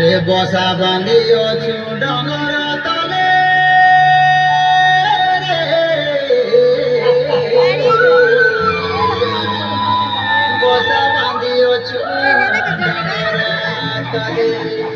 আরে বসা বাঁধিয়েছু ডঙর তলে বসা বাঁধিয়েছু ডঙর তলে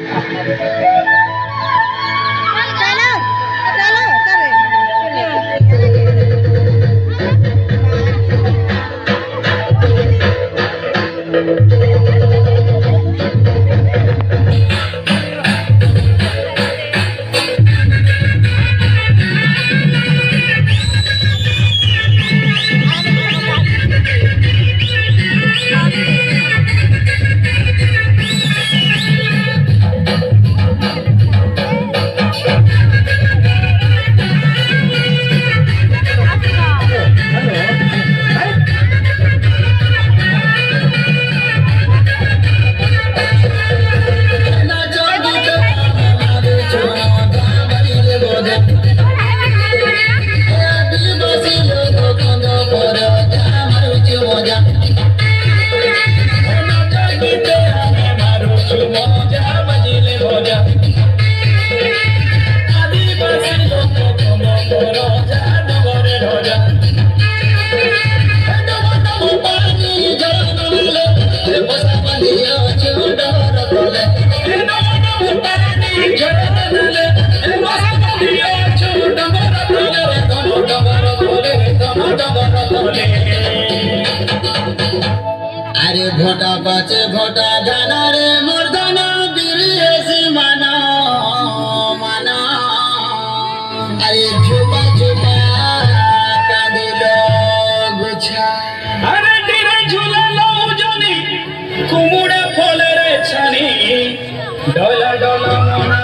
আরে ভোটা পাচে ভোটা ধানারে মর্দান বিরিয়েছি মানা মানা আরে ঝুপা ঝুপা কাঁদিল গুছা আরে টিরে ঝুলালো জনি কুমুড়া ফলের ছানি ডলা ডলা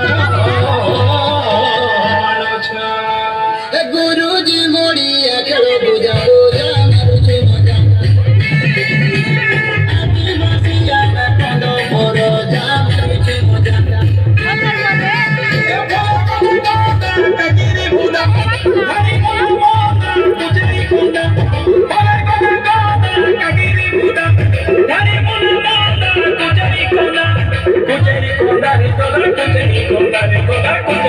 মনা গুরুজি মরিয়া খেলো বুঝা বুঝা মারুছি মজা Kujeri konda